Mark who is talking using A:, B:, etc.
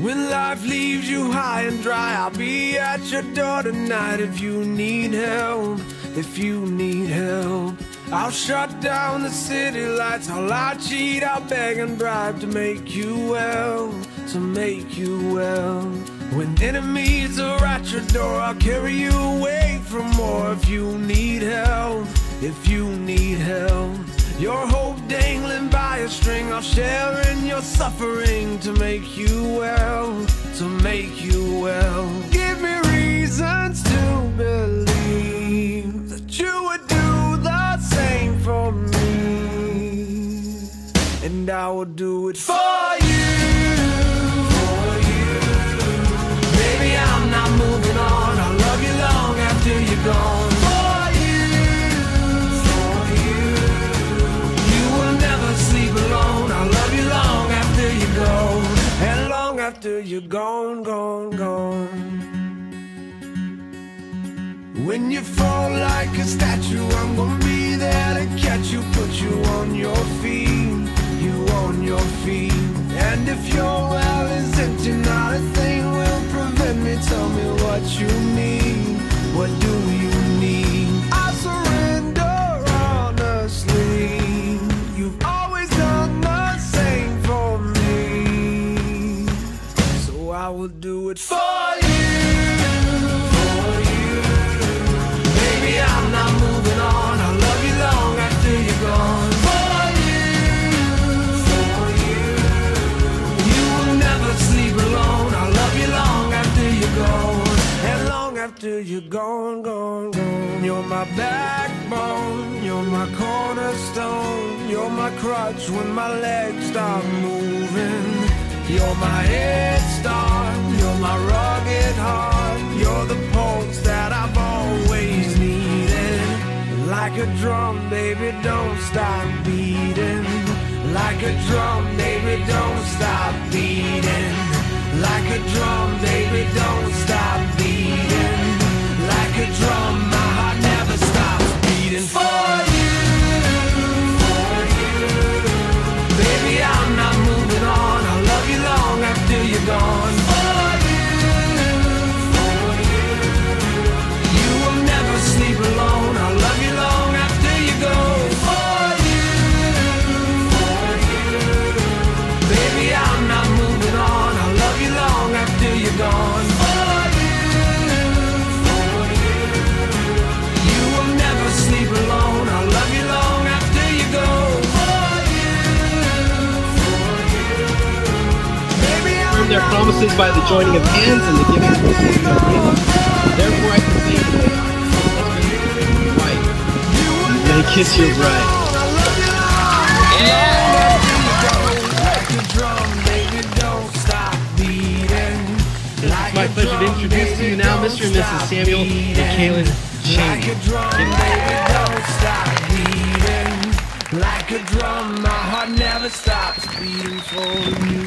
A: When life leaves you high and dry, I'll be at your door tonight. If you need help, if you need help, I'll shut down the city lights. I'll cheat, I'll beg and bribe to make you well, to make you well. When enemies are at your door, I'll carry you away from more. If you need help, if you need help, your hope dangling by a string, I'll share in your suffering to make you well, to make you well. Give me reasons to believe that you would do the same for me, and I will do it for you, for you. Baby, I'm not moving on. I'll love you long after you're gone. And long after you're gone, gone, gone. When you fall like a statue, I'm gonna be there to catch you, put you on your feet, you on your feet. And if your well is empty, not a thing will prevent me. Tell me what you need, what do you need? I surrender honestly. You've always done the same for me, I will do it for you, for you. Baby, I'm not moving on. I'll love you long after you're gone. For you. You will never sleep alone. I'll love you long after you're gone. And long after you're gone, gone, gone. You're my backbone. You're my cornerstone. You're my crutch when my legs stop moving. You're my head start, you're my rugged heart. You're the pulse that I've always needed. Like a drum, baby, don't stop beating. Like a drum, baby, don't stop beating. Like a drum, baby, don't stop beating. Like a drum, my heart never stops beating. For you, for you. Baby, I'm not moving on. I'll love you long after you're gone. For you, for you. You will never sleep alone. I'll love you long after you go. For you, baby, I'm not moving on. I'll love you long after you're gone. For you, you will never sleep alone. I'll love you long after you go.
B: Their promises by the joining of hands and the giving of blessings. Therefore I can say today, wife, may kiss your bride. It's my pleasure to introduce to you now Mr. and Mrs. Samuel and Kalynn Cheney.
A: Like a drum, my heart never stops beating for you.